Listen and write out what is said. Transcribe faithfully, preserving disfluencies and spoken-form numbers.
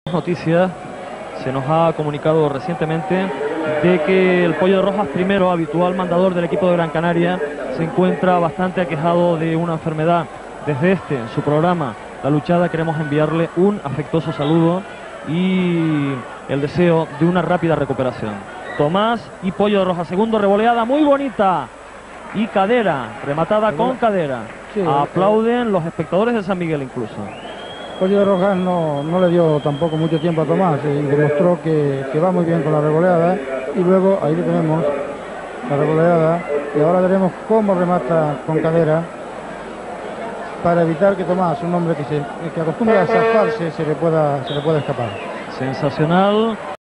Noticias, se nos ha comunicado recientemente de que el Pollo de Rojas, primero habitual mandador del equipo de Gran Canaria, se encuentra bastante aquejado de una enfermedad. Desde este, su programa La Luchada, queremos enviarle un afectuoso saludo y el deseo de una rápida recuperación. Tomás y Pollo de Rojas, segundo, revoleada muy bonita y cadera, rematada con cadera. Sí, aplauden los espectadores de San Miguel incluso. Pollo de Rojas no, no le dio tampoco mucho tiempo a Tomás y demostró que, que va muy bien con la revoleada, y luego ahí le tenemos la revoleada, y ahora veremos cómo remata con cadera para evitar que Tomás, un hombre que, se, que acostumbra a zafarse, se le pueda, se le pueda escapar. Sensacional.